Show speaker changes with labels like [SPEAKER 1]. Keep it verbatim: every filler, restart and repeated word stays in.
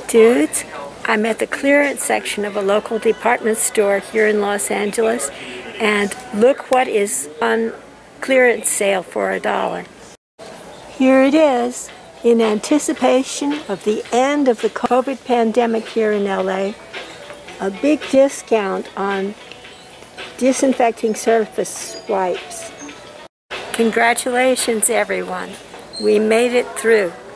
[SPEAKER 1] Dudes, I'm at the clearance section of a local department store here in Los Angeles, and look what is on clearance sale for a dollar. Here it is. In anticipation of the end of the COVID pandemic here in L A, a big discount on disinfecting surface wipes. Congratulations, everyone. We made it through.